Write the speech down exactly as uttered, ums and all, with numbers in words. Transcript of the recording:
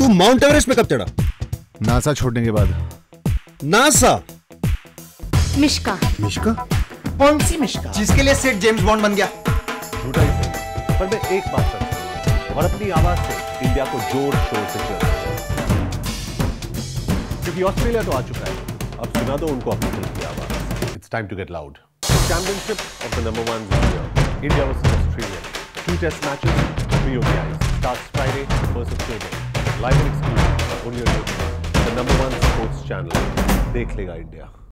तू mount Everest पे कब चढ़ा? नासा छोड़ने के बाद। नासा? मिश्का। मिश्का? कौन सी मिश्का? जिसके लिए सेठ जेम्स बॉन्ड बन गया। झूठा ही सही, पर मैं एक बात सच कहूंगा और अपनी आवाज से इंडिया को जोर शोर से चल, क्योंकि ऑस्ट्रेलिया तो आ चुका है, अब सुना दो उनको अपनी दिल की आवाज। It's time to get loud. Championship of the number one India, India versus Australia, two test matches, three O D Is. Starts Friday, first October. Live and exclusive on your YouTube, the number one sports channel. देख लेगा India.